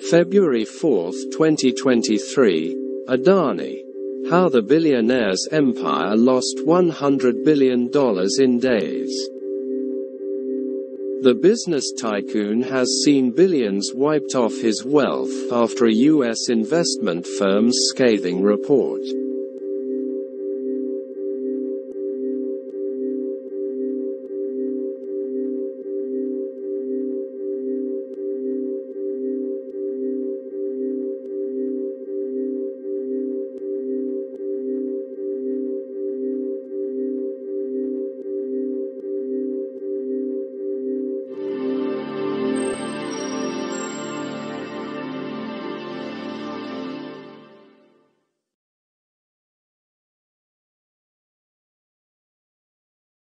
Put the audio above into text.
February 4, 2023, Adani. How the billionaire's empire lost $100 billion in days. The business tycoon has seen billions wiped off his wealth after a U.S. investment firm's scathing report.